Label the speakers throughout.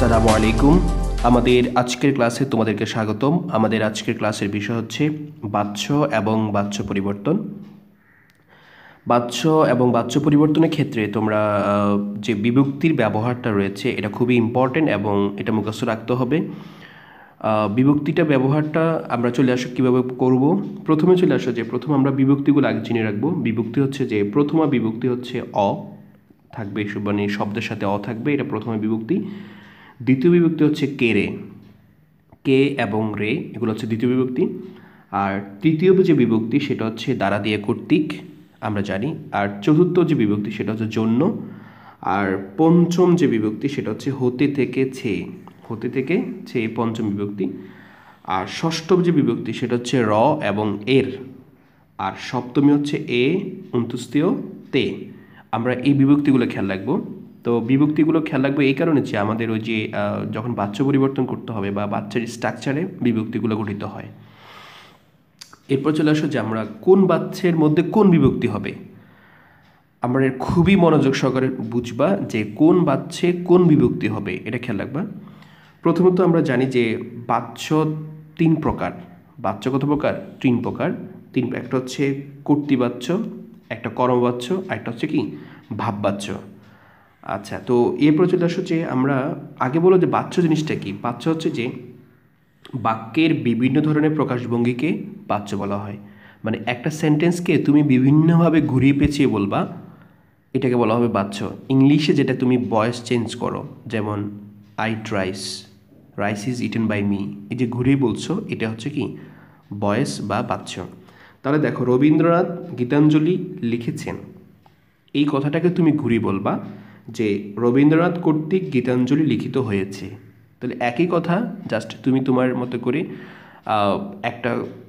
Speaker 1: আসসালামু আলাইকুম। আমাদের আজকের ক্লাসে তোমাদেরকে স্বাগতম। আমাদের আজকের ক্লাসের বিষয় হচ্ছে বাচ্য এবং বাচ্য পরিবর্তন। বাচ্য এবং বাচ্য পরিবর্তনের ক্ষেত্রে তোমরা যে বিভক্তির ব্যবহারটা রয়েছে এটা খুবই ইম্পর্টেন্ট এবং এটা মুখস্থ রাখতে হবে। বিভক্তিটা ব্যবহারটা আমরা চলে আসো কীভাবে করব। প্রথমে চলে আসো যে প্রথম আমরা বিভক্তিগুলো আগে চিনে রাখবো। বিভক্তি হচ্ছে যে প্রথমা বিভক্তি হচ্ছে অ থাকবে, মানে শব্দের সাথে অ থাকবে, এটা প্রথমা বিভক্তি। দ্বিতীয় বিভক্তি হচ্ছে কে রে, কে এবং রে, এগুলো হচ্ছে দ্বিতীয় বিভক্তি। আর তৃতীয় যে বিভক্তি সেটা হচ্ছে দ্বারা দিয়ে কর্তৃক, আমরা জানি। আর চতুর্থ যে বিভক্তি সেটা হচ্ছে জন্য। আর পঞ্চম যে বিভক্তি সেটা হচ্ছে হতে থেকে ছে, হতে থেকে ছে পঞ্চম বিভক্তি। আর ষষ্ঠ যে বিভক্তি সেটা হচ্ছে র এবং এর। আর সপ্তমী হচ্ছে এ অন্তুস্তীয় তে। আমরা এই বিভক্তিগুলো খেয়াল রাখবো। তো বিভক্তিগুলো খেয়াল রাখবো এই কারণে যে আমাদের ওই যে যখন বাচ্য পরিবর্তন করতে হবে বা বাচ্চার স্ট্রাকচারে বিভক্তিগুলো গঠিত হয়। এরপর চলে আসো যে আমরা কোন বাচ্চের মধ্যে কোন বিভক্তি হবে। আমরা খুবই মনোযোগ সহকারে বুঝবা যে কোন বাচ্চে কোন বিভক্তি হবে, এটা খেয়াল রাখবা। প্রথমত আমরা জানি যে বাচ্য তিন প্রকার। বাচ্য কত প্রকার? তিন প্রকার। একটা হচ্ছে কর্তৃবাচ্য, একটা কর্মবাচ্য, আর একটা হচ্ছে কি ভাববাচ্য। আচ্ছা, তো এরপর চলে আসো যে আমরা আগে বলো যে বাচ্য জিনিসটা কি। বাচ্য হচ্ছে যে বাক্যের বিভিন্ন ধরনের প্রকাশভঙ্গিকে বাচ্য বলা হয়। মানে একটা সেন্টেন্সকে তুমি বিভিন্নভাবে ঘুরিয়ে পেঁচিয়ে বলবা, এটাকে বলা হবে বাচ্য। ইংলিশে যেটা তুমি ভয়েস চেঞ্জ করো, যেমন I eat rice, rice is eaten by me, এই যে ঘুরিয়ে বলছো এটা হচ্ছে কি ভয়েস বা বাচ্য। তাহলে দেখো রবীন্দ্রনাথ গীতাঞ্জলি লিখেছেন, এই কথাটাকে তুমি ঘুরিয়ে বলবা যে রবীন্দ্রনাথ কর্তৃক গীতাঞ্জলি লিখিত হয়েছে। তাহলে একই কথা, জাস্ট তুমি তোমার মতো করে একটা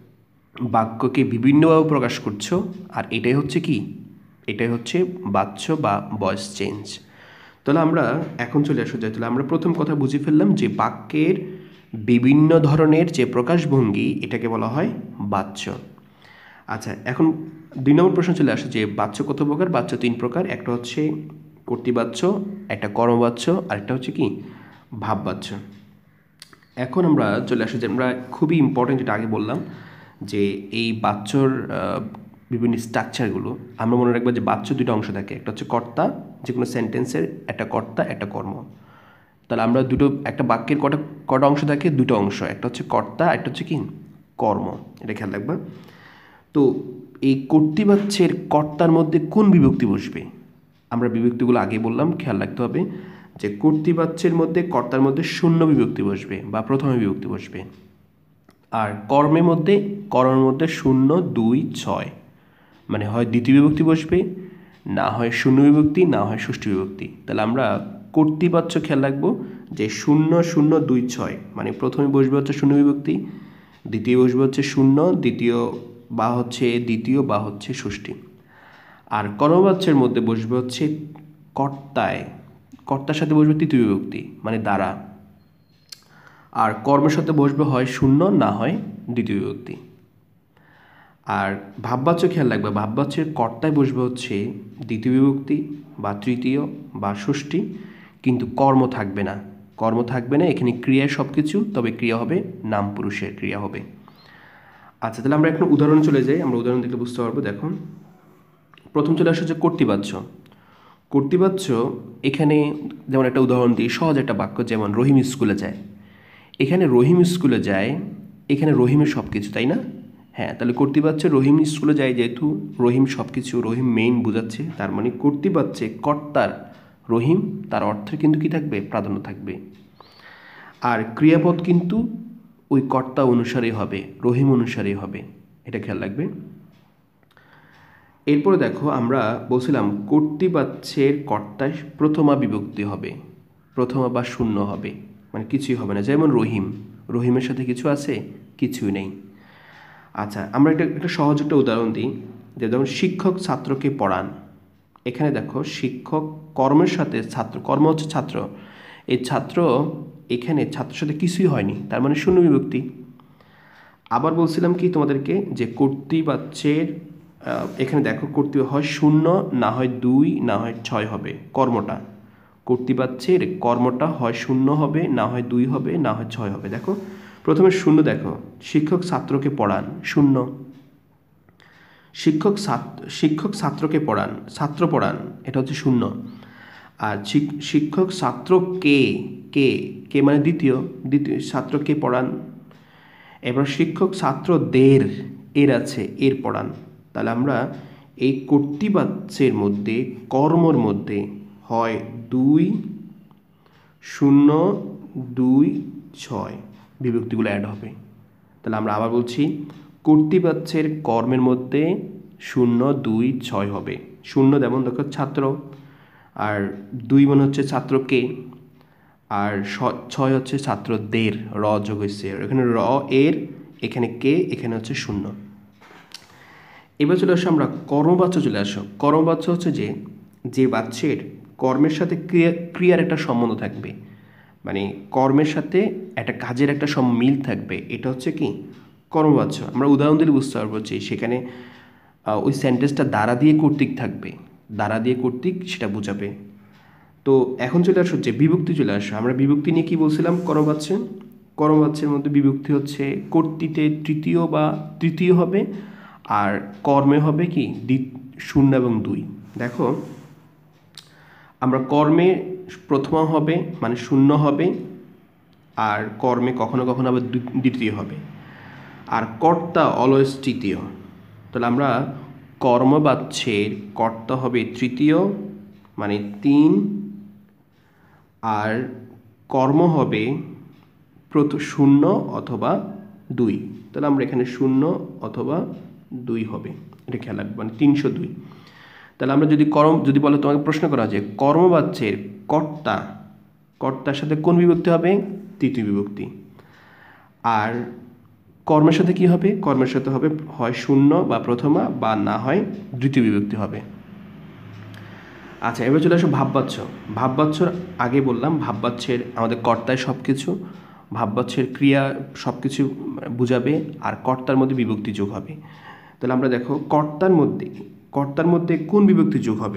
Speaker 1: বাক্যকে বিভিন্নভাবে প্রকাশ করছো। আর এটাই হচ্ছে কি, এটাই হচ্ছে বাচ্য বা ভয়েস চেঞ্জ। তাহলে আমরা এখন চলে আসো যাই, তাহলে আমরা প্রথম কথা বুঝে ফেললাম যে বাক্যের বিভিন্ন ধরনের যে প্রকাশভঙ্গি এটাকে বলা হয় বাচ্য। আচ্ছা, এখন 2 নম্বর প্রশ্ন চলে আসে যে বাচ্য কত প্রকার। বাচ্য 3 প্রকার। একটা হচ্ছে কর্তৃবাচ্য, একটা কর্মবাচ্য, আর একটা হচ্ছে কি ভাববাচ্য। এখন আমরা চলে আসি যে আমরা খুবই ইম্পর্টেন্ট, যেটা আগে বললাম যে এই বাচ্যর বিভিন্ন স্ট্রাকচারগুলো আমরা মনে রাখবো যে বাচ্য দুটো অংশ থাকে। একটা হচ্ছে কর্তা, যে কোনো সেন্টেন্সের একটা কর্তা, একটা কর্ম। তাহলে আমরা একটা বাক্যের কটা অংশ থাকে? দুটো অংশ, একটা হচ্ছে কর্তা, একটা হচ্ছে কি কর্ম, এটা খেয়াল রাখবা। তো এই কর্তৃবাচ্যের কর্তার মধ্যে কোন বিভক্তি বসবে? আমরা বিভক্তিগুলো আগে বললাম, খেয়াল রাখতে হবে যে কর্তৃবাচ্যের মধ্যে কর্তার মধ্যে শূন্য বিভক্তি বসবে বা প্রথমে বিভক্তি বসবে। আর কর্মের মধ্যে 0, 2, 6, মানে হয় দ্বিতীয় বিভক্তি বসবে, না হয় শূন্য বিভক্তি, না হয় ষষ্ঠী বিভক্তি। তাহলে আমরা কর্তৃবাচ্য খেয়াল রাখবো যে 0, 0, 2, 6, মানে প্রথমে বসবে হচ্ছে শূন্য বিভক্তি, দ্বিতীয় বসবে হচ্ছে শূন্য, দ্বিতীয় বা হচ্ছে ষষ্ঠী। আর কর্মবাচ্যের মধ্যে বসবে হচ্ছে কর্তার সাথে বসবে তৃতীয় বিভক্তি, মানে দ্বারা। আর কর্মের সাথে বসবে হয় শূন্য, না হয় দ্বিতীয় বিভক্তি। আর ভাববাচ্য খেয়াল রাখবে, ভাববাচ্যের কর্তায় বসবে হচ্ছে দ্বিতীয় বিভক্তি বা তৃতীয় বা ষষ্ঠী, কিন্তু কর্ম থাকবে না। এখানে ক্রিয়া সব কিছু, তবে ক্রিয়া হবে নাম পুরুষের ক্রিয়া হবে। আচ্ছা, তাহলে আমরা এখন উদাহরণ চলে যাই, আমরা উদাহরণ দেখলে বুঝতে পারবো। দেখুন, প্রথম চলে আসছে কর্তৃবাচ্য। কর্তৃবাচ্য এখানে যেমন একটা উদাহরণ দিই, সহজ একটা বাক্য, যেমন রহিম স্কুলে যায়। এখানে রহিম স্কুলে যায়, এখানে রহিমের সব কিছু, তাই না? হ্যাঁ, তাহলে কর্তৃবাচ্যে রহিম স্কুলে যায়, যেহেতু রহিম সব কিছু, রহিম মেইন বোঝাচ্ছে, তার মানে কর্তৃবাচ্যে কর্তার রহিম, তার অর্থে কিন্তু কি থাকবে? প্রাধান্য থাকবে। আর ক্রিয়াপদ কিন্তু ওই কর্তা অনুসারেই হবে, রহিম অনুসারেই হবে, এটা খেয়াল রাখবে। এরপরে দেখো, আমরা বলছিলাম কর্তৃবাচ্যের কর্তায় প্রথমা বিভক্তি হবে, প্রথমা বা শূন্য হবে, মানে কিছুই হবে না। যেমন রহিমের সাথে কিছু আছে? কিছুই নেই। আচ্ছা, আমরা একটা সহজ একটা উদাহরণ দিই, যে যেমন শিক্ষক ছাত্রকে পড়ান। এখানে দেখো, শিক্ষক কর্মের সাথে ছাত্র, কর্ম হচ্ছে ছাত্র, এই ছাত্র, এখানে ছাত্রের সাথে কিছুই হয়নি, তার মানে শূন্য বিভক্তি। আবার বলছিলাম কি তোমাদেরকে যে কর্তৃবাচ্যের এখানে দেখো কর্তৃ হয় শূন্য, না হয় 2, না হয় 6 হবে কর্মটা। কর্তৃবাচ্যের কর্মটা হয় 0 হবে, না হয় 2 হবে, না হয় 6 হবে। দেখো প্রথমে 0 দেখো, শিক্ষক ছাত্রকে পড়ান 0, শিক্ষক ছাত্রকে পড়ান, ছাত্র পড়ান, এটা হচ্ছে 0। আর শিক্ষক ছাত্রকে, কে কে মানে দ্বিতীয় ছাত্রকে পড়ান। এবার শিক্ষক ছাত্রদের, এর আছে, এর পড়ান। তাহলে আমরা এই কর্তৃবাচ্যের মধ্যে কর্মর মধ্যে হয় 2, 0, 2, 6 বিভক্তিগুলো অ্যাড হবে। তাহলে আমরা আবার বলছি, কর্তৃবাচ্যের কর্মের মধ্যে 0, 2, 6 হবে। 0 যেমন দেখো ছাত্র, আর 2 মানে হচ্ছে ছাত্রকে, আর 6 হচ্ছে ছাত্রদের, র যোগ হয়েছে, এখানে র এর, এখানে কে, এখানে হচ্ছে 0। এবার চলে আসো আমরা কর্মবাচ্য, চলে আসো। কর্মবাচ্য হচ্ছে যে বাচ্যের কর্মের সাথে ক্রিয়ার একটা সম্বন্ধ থাকবে, মানে কর্মের সাথে একটা কাজের একটা মিল থাকবে, এটা হচ্ছে কি কর্মবাচ্য। আমরা উদাহরণ দিলে বুঝতে পারবো যে সেখানে ওই সেন্টেন্সটা দ্বারা দিয়ে কর্তৃক থাকবে, দ্বারা দিয়ে কর্তৃক সেটা বোঝাবে। তো এখন চলে আসো যে বিভক্তি, চলে আসো। আমরা বিভক্তি নিয়ে কি বলছিলাম? কর্মবাচ্যে, কর্মবাচ্যের মধ্যে বিভক্তি হচ্ছে কর্তৃতে তৃতীয় বা তৃতীয় হবে, আর কর্মে হবে কি 0 এবং 2। দেখো আমরা কর্মে প্রথম হবে মানে 0 হবে, আর কর্মে কখনো কখনো আবার দ্বিতীয় হবে, আর কর্তা অলওয়েজ তৃতীয়। তাহলে আমরা কর্মবাচ্যের কর্তা হবে তৃতীয় মানে 3, আর কর্ম হবে 0 অথবা 2। তাহলে আমরা এখানে 0 অথবা 2 হবে, এটা খেয়াল রাখবো, মানে 302। তাহলে আমরা যদি বলে তোমাকে প্রশ্ন করা যে কর্মবাচ্যের কর্তা, কর্তার সাথে কোন বিভক্তি হবে? তৃতীয় বিভক্তি। আর কর্মের সাথে কি হবে? কর্মের সাথে হবে হয় 0 বা প্রথমা, বা না হয় দ্বিতীয় বিভক্তি হবে। আচ্ছা, এবার চলে আসো ভাববাচ্য। ভাববাচ্যর আগে বললাম ভাববাচ্যের আমাদের কর্তায় সব কিছু, ভাববাচ্যের ক্রিয়া সব কিছু বুঝাবে, আর কর্তার মধ্যে বিভক্তি যোগ হবে। তাহলে আমরা দেখো কর্তার মধ্যে কোন বিভক্তি যোগ হবে?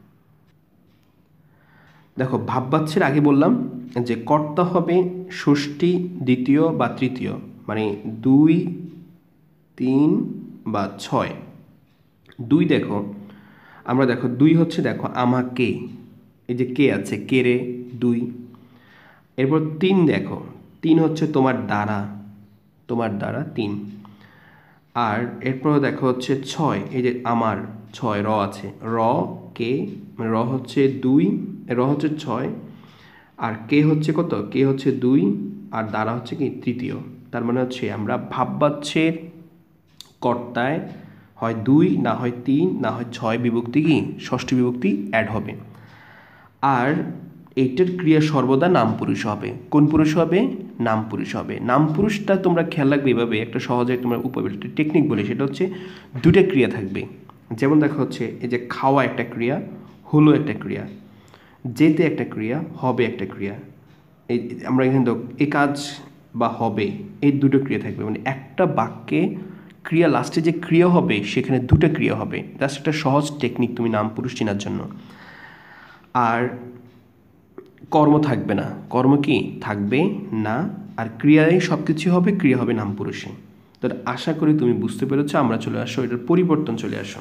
Speaker 1: দেখো ভাববাচ্যের আগে বললাম যে কর্তা হবে ষষ্ঠী, দ্বিতীয় বা তৃতীয়, মানে 2, 3 বা 6। 2 দেখো, আমরা দেখো 2 হচ্ছে, দেখো আমাকে, এই যে কে আছে, কে রে 2। এরপর 3 দেখো, 3 হচ্ছে তোমার দ্বারা, তোমার দ্বারা 3। আর এরপর দেখো হচ্ছে 6, এই যে আমার 6, র আছে, র কে, মানে র হচ্ছে 2, র হচ্ছে 6, আর কে হচ্ছে কত? কে হচ্ছে 2, আর দ্বারা হচ্ছে কি তৃতীয়। তার মানে হচ্ছে আমরা ভাববাচ্যের কর্তায় হয় 2, না হয় 3, না হয় 6 বিভক্তি কি ষষ্ঠী বিভক্তি অ্যাড হবে। আর এইটার ক্রিয়া সর্বদা নাম পুরুষ হবে। কোন পুরুষ হবে? নাম পুরুষ হবে। নাম পুরুষটা তোমরা খেয়াল রাখবে এভাবে, একটা সহজে তোমরা একটা টেকনিক বলে, সেটা হচ্ছে 2টা ক্রিয়া থাকবে। যেমন দেখা হচ্ছে এই যে খাওয়া একটা ক্রিয়া, হলো একটা ক্রিয়া, যেতে একটা ক্রিয়া, হবে একটা ক্রিয়া। এই আমরা এখানে এই কাজ বা হবে, এই 2টো ক্রিয়া থাকবে, মানে একটা বাক্যে ক্রিয়া লাস্টে যে ক্রিয়া হবে সেখানে 2টা ক্রিয়া হবে। জাস্ট একটা সহজ টেকনিক তুমি নাম পুরুষ চেনার জন্য। আর কর্ম থাকবে না, কর্ম কি থাকবে না, আর ক্রিয়ায় সব কিছু হবে, ক্রিয়া হবে নাম পুরুষে। তো আশা করি তুমি বুঝতে পেরেছো। আমরা চলে আসো এটার পরিবর্তন, চলে আসো।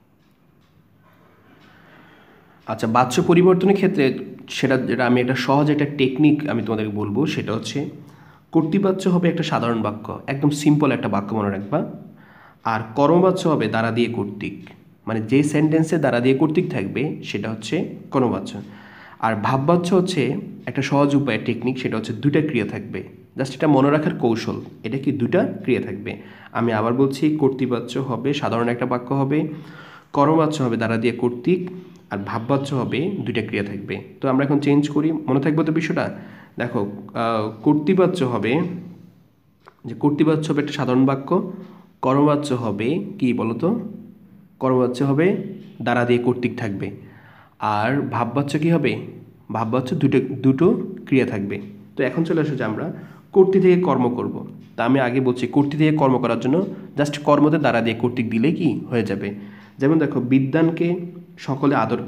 Speaker 1: আচ্ছা, বাচ্য পরিবর্তনের ক্ষেত্রে যেটা আমি একটা সহজ একটা টেকনিক আমি তোমাদেরকে বলবো, সেটা হচ্ছে কর্তৃবাচ্য হবে একটা সাধারণ বাক্য, একদম সিম্পল একটা বাক্য মনে রাখবা। আর কর্মবাচ্য হবে দ্বারা দিয়ে কর্তৃক, মানে যে সেন্টেন্সে দ্বারা দিয়ে কর্তৃক থাকবে সেটা হচ্ছে কর্মবাচ্য। আর ভাববাচ্য হচ্ছে একটা সহজ উপায় টেকনিক, সেটা হচ্ছে 2টা ক্রিয়া থাকবে। জাস্ট এটা মনে রাখার কৌশল, এটা কি 2টা ক্রিয়া থাকবে। আমি আবার বলছি, কর্তৃবাচ্য হবে সাধারণ একটা বাক্য হবে, কর্মবাচ্য হবে দ্বারা দিয়ে কর্তৃক, আর ভাববাচ্য হবে 2টা ক্রিয়া থাকবে। তো আমরা এখন চেঞ্জ করি, মনে থাকবে তো বিষয়টা। দেখো কর্তৃবাচ্য হবে, যে কর্তৃবাচ্য হবে একটা সাধারণ বাক্য, কর্মবাচ্য হবে কি বলতো? কর্মবাচ্য হবে দ্বারা দিয়ে কর্তৃক থাকবে। আর ভাববাচ্য কি হবে? ভাববাচ্য দুটো ক্রিয়া থাকবে। তো এখন চলে আসো যে আমরা কর্তৃ থেকে কর্ম করব। তা আমি আগে বলছি, কর্তৃ থেকে কর্ম করার জন্য জাস্ট কর্মতে দ্বারা দিয়ে কর্তৃক দিলে কি হয়ে যাবে। যেমন দেখো, বিদ্বানকে সকলে আদর করে,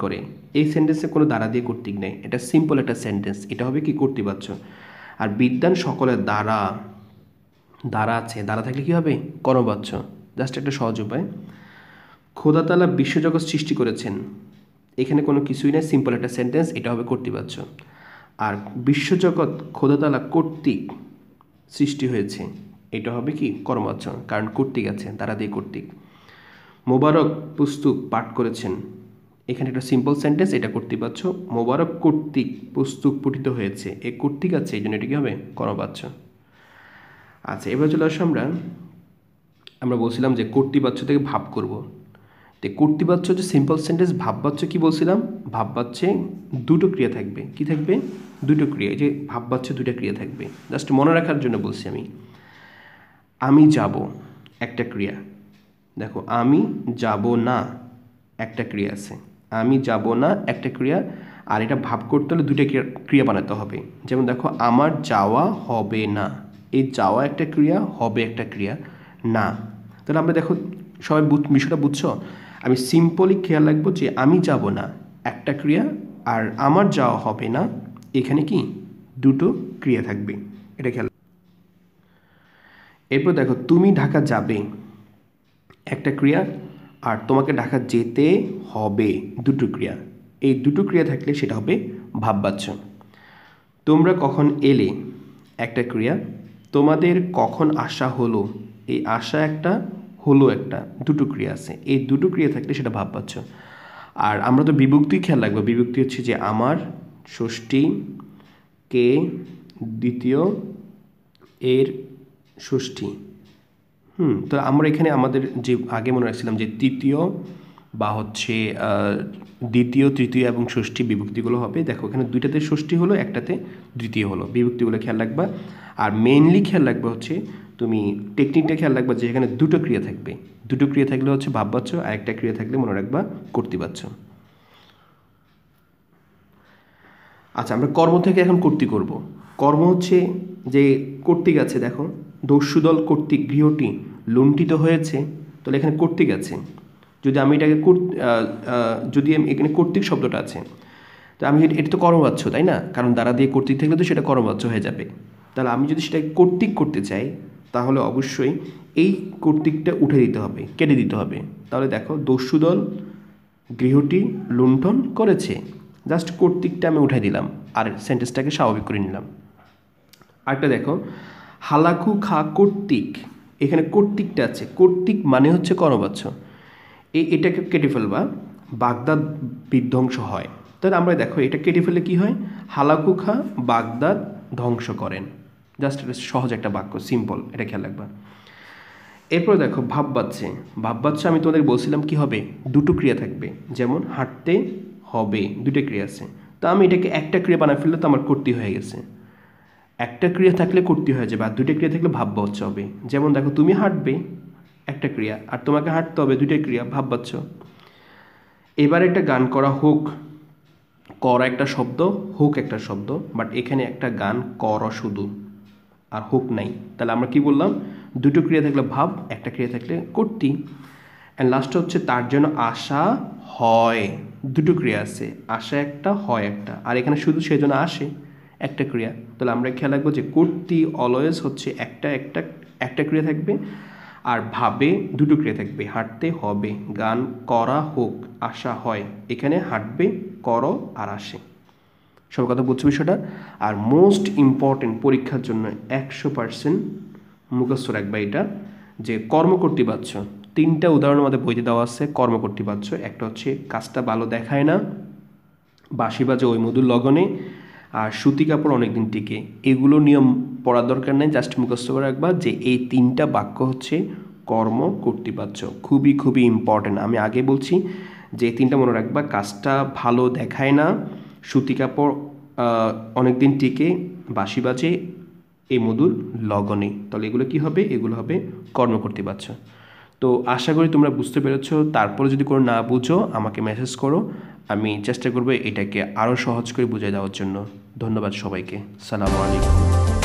Speaker 1: এই সেন্টেন্সে কোনো দ্বারা দিয়ে কর্তৃক নেই, এটা সিম্পল একটা সেন্টেন্স, এটা হবে কি কর্তৃবাচ্য। আর বিদ্যান সকলের দ্বারা, দ্বারা আছে, দ্বারা থাকলে কি হবে কর্মবাচ্য। জাস্ট একটা সহজ উপায়। খোদা তাআলা বিশ্বজগৎ সৃষ্টি করেছেন, এখানে কোনো কিছুই নেই, সিম্পল একটা সেন্টেন্স, এটা হবে কর্তৃবাচ্য। আর বিশ্বজগৎ খোদা তাআলা কর্তৃক সৃষ্টি হয়েছে, এটা হবে কি কর্মবাচ্য, কারণ কর্তৃক আছে, দ্বারা দিয়ে কর্তৃক। মোবারক পুস্তক পাঠ করেছেন, এখানে একটা সিম্পল সেন্টেন্স, এটা কর্তৃবাচ্য। মোবারক কর্তৃক পুস্তক পঠিত হয়েছে, এই কর্তৃক আছে, এই জন্য এটা কি হবে কর্মবাচ্য। আচ্ছা, এবার চলে আসো আমরা বলছিলাম যে কর্তৃবাচ্য থেকে ভাব করব। তো কর্তৃবাচ্য হচ্ছে সিম্পল সেন্টেন্স, ভাববাচ্য কি বলছিলাম, ভাববাচ্যে দুটো ক্রিয়া থাকবে, কি থাকবে দুটো ক্রিয়া, এই যে ভাববাচ্যে দুটো ক্রিয়া থাকবে, জাস্ট মনে রাখার জন্য বলছি আমি যাব একটা ক্রিয়া, দেখো আমি যাব না একটা ক্রিয়া আছে, আমি যাব না একটা ক্রিয়া, আর এটা ভাব করতে হলে দুটো ক্রিয়া বানাতে হবে। যেমন দেখো আমার যাওয়া হবে না, এই যাওয়া একটা ক্রিয়া, হবে একটা ক্রিয়া, না। তাহলে আমরা দেখো সবাই বিষয়টা বুঝছো, আমি সিম্পলি খেয়াল রাখবো যে আমি যাব না একটা ক্রিয়া, আর আমার যাওয়া হবে না এখানে কি দুটো ক্রিয়া থাকবে, এটা খেয়াল। এরপর দেখো তুমি ঢাকা যাবে একটা ক্রিয়া, আর তোমাকে ঢাকা যেতে হবে দুটো ক্রিয়া, এই দুটো ক্রিয়া থাকলে সেটা হবে ভাববাচ্য। তোমরা কখন এলে একটা ক্রিয়া, তোমাদের কখন আসা হলো, এই আসা একটা, হলো একটা, দুটো ক্রিয়া আছে, এই দুটো ক্রিয়া থাকলে সেটা ভাববাচ্য। আর আমরা তো বিভক্তি খেয়াল রাখবো, বিভক্তি হচ্ছে যে আমার, ষষ্ঠী, কে, দ্বিতীয়, এর ষষ্ঠী। তো আমরা এখানে আমাদের যে আগে মনে রাখছিলাম যে তৃতীয় বা হচ্ছে দ্বিতীয়, তৃতীয় এবং ষষ্ঠী বিভক্তিগুলো হবে, দেখো এখানে দুইটাতে ষষ্ঠী হলো, একটাতে দ্বিতীয় হলো, বিভক্তিগুলো খেয়াল রাখবা। আর মেইনলি খেয়াল রাখবে হচ্ছে তুমি টেকনিকটা খেয়াল রাখবা যে এখানে দুটো ক্রিয়া থাকবে, দুটো ক্রিয়া থাকলে হচ্ছে ভাববাচ্য, আর একটা ক্রিয়া থাকলে মনে রাখবা কর্তৃবাচ্য। আচ্ছা, আমরা কর্ম থেকে এখন কর্তৃ করব। কর্ম হচ্ছে যে কর্তৃক আছে, দেখো দস্যুদল কর্তৃক গৃহটি লুণ্ঠিত হয়েছে, তাহলে এখানে কর্তৃক আছে। যদি আমি এটাকে যদি এখানে কর্তৃক শব্দটা আছে, তো আমি এটা তো কর্মবাচ্য, তাই না, কারণ দ্বারা দিয়ে কর্তৃক থাকলে তো সেটা কর্মবাচ্য হয়ে যাবে। তাহলে আমি যদি সেটাকে কর্তৃক করতে চাই, তাহলে অবশ্যই এই কর্তৃকটা উঠে দিতে হবে, কেটে দিতে হবে। তাহলে দেখো দস্যুদল গৃহটি লুণ্ঠন করেছে, জাস্ট কর্তৃকটা আমি উঠাই দিলাম, আর সেন্টেন্সটাকে স্বাভাবিক করে নিলাম। আরেকটা দেখো হালাকু খা কর্তৃক, এখানে কর্তৃকটা আছে, কর্তৃক মানে হচ্ছে কর্মবাচ্য, এটাকে কেটে ফেলবা, বাগদাদ বিধ্বংস হয়। তাহলে আমরা দেখো এটা কেটে ফেললে কি হয়, হালাকু খা বাগদাদ ধ্বংস করেন, জাস্ট এটা সহজ একটা বাক্য, সিম্পল, এটা খেয়াল রাখবা। এরপর দেখো ভাববাচ্যে, ভাববাচ্যে আমি তোমাদের বলছিলাম কি হবে দুটো ক্রিয়া থাকবে, যেমন হাঁটতে হবে দুটো ক্রিয়া আছে, তো আমি এটাকে একটা ক্রিয়া বানায় ফেললে তো আমার কর্তৃ হয়ে গেছে, একটা ক্রিয়া থাকলে কর্তৃ হয়ে যাবে, আর দুটো ক্রিয়া থাকলে ভাববাচ্য হবে। যেমন দেখো তুমি হাঁটবে একটা ক্রিয়া, আর তোমাকে হাঁটতে হবে দুটো ক্রিয়া, ভাববাচ্য। এবার একটা গান করা হোক, করা একটা শব্দ, হোক একটা শব্দ, বাট এখানে একটা গান কর শুধু, আর হোক নাই, তাহলে আমরা কি বললাম দুটো ক্রিয়া থাকলে ভাব, একটা ক্রিয়া থাকলে কর্তৃ। অ্যান্ড লাস্ট হচ্ছে তার জন্য আশা হয়, দুটো ক্রিয়া আছে, আশা একটা, হয় একটা, আর এখানে শুধু সেজন্য আসে একটা ক্রিয়া। তাহলে আমরা খেয়াল রাখবো যে কর্তৃ অলওয়েজ হচ্ছে একটা ক্রিয়া থাকবে, আর ভাবে দুটো ক্রিয়া থাকবে, হাঁটতে হবে, গান করা হোক, আশা হয়, এখানে হাঁটবে, করো আর আসে। সব কথা বুঝছো বিষয়টা। আর মোস্ট ইম্পর্টেন্ট পরীক্ষার জন্য 100% মুখস্থ রাখবা এটা, যে কর্মকর্তৃবাচ্য, তিনটা উদাহরণ আমাদের বইতে দেওয়া আছে কর্মকর্তৃবাচ্য। একটা হচ্ছে কাজটা ভালো দেখায় না, বাঁশি বাজে ওই মধুর লগনে, আর সুতি কাপড় অনেকদিন টিকে। এগুলো নিয়ম পড়ার দরকার নেই, জাস্ট মুখস্থ করে রাখবা যে এই তিনটা বাক্য হচ্ছে কর্মকর্তৃবাচ্য, খুবই খুবই ইম্পর্টেন্ট। আমি আগে বলছি যে এই তিনটা মনে রাখবা, কাজটা ভালো দেখায় না, সুতি কাপড় অনেকদিন টিকে, বাঁশি বাজে এই মধুর লগনে। তাহলে এগুলো কি হবে, এগুলো হবে কর্মকর্তৃবাচ্য। তো আশা করি তোমরা বুঝতে পেরেছো। তারপরে যদি কোনো না বুঝো আমাকে মেসেজ করো, আমি চেষ্টা করবো এটাকে আরও সহজ করে বুঝিয়ে দেওয়ার জন্য। ধন্যবাদ সবাইকে, সালামু আলাইকুম।